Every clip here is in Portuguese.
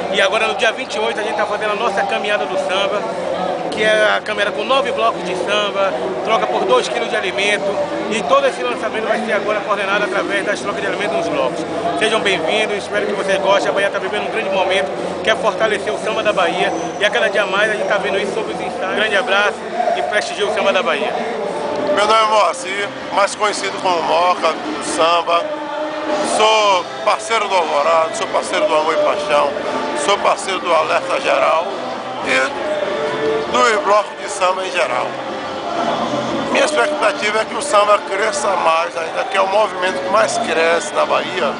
E agora no dia 28 a gente está fazendo a nossa caminhada do samba, que é a caminhada com 9 blocos de samba, troca por 2 kg de alimento, e todo esse lançamento vai ser agora coordenado através das trocas de alimento nos blocos. Sejam bem-vindos, espero que vocês gostem. A Bahia está vivendo um grande momento, que é fortalecer o samba da Bahia, e a cada dia mais a gente está vendo isso sobre os ensaios. Grande abraço e prestigie o samba da Bahia. Meu nome é Moacir, mais conhecido como Moca, do samba. Sou parceiro do Alvorado, sou parceiro do Amor e Paixão, sou parceiro do Alerta Geral e do bloco de samba em geral. Minha expectativa é que o samba cresça mais ainda, que é o movimento que mais cresce na Bahia.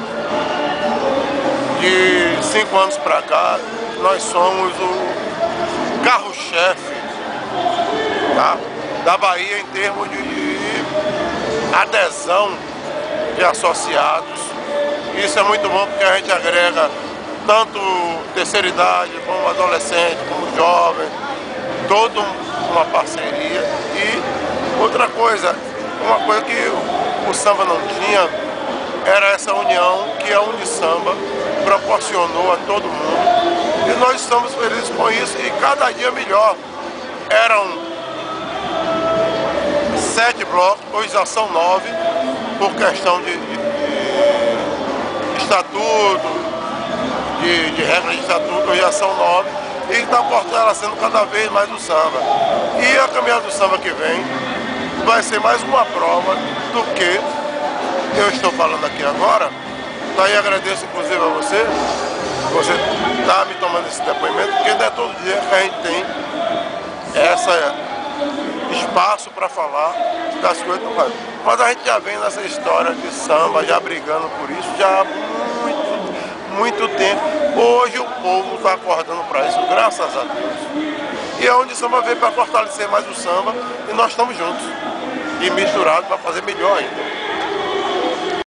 De 5 anos para cá, nós somos o carro-chefe, tá, da Bahia em termos de adesão de associados. Isso é muito bom porque a gente agrega tanto terceira idade, como adolescente, como jovem, toda uma parceria. E outra coisa, uma coisa que o samba não tinha, era essa união que a Unisamba proporcionou a todo mundo. E nós estamos felizes com isso e cada dia melhor. Eram 7 blocos, hoje já são 9, por questão de estatuto, de regra de estatuto, hoje já são 9, e está fortalecendo cada vez mais o samba. E a caminhada do samba que vem vai ser mais uma prova do que eu estou falando aqui agora. Daí agradeço inclusive a você está me tomando esse depoimento, porque não é todo dia que a gente tem espaço para falar das coisas do país. Mas a gente já vem nessa história de samba, já brigando por isso, já há muito tempo. Hoje o povo está acordando para isso, graças a Deus. E é onde o samba veio para fortalecer mais o samba, e nós estamos juntos e misturados para fazer melhor ainda.